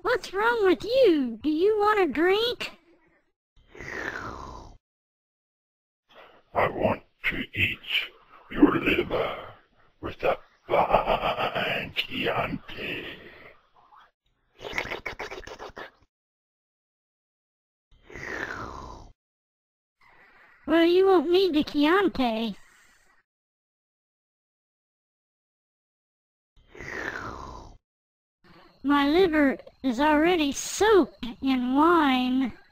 What's wrong with you? Do you want a drink? I want to eat your liver with a fine Chianti. Well, you won't need the Chianti. My liver is already soaked in wine.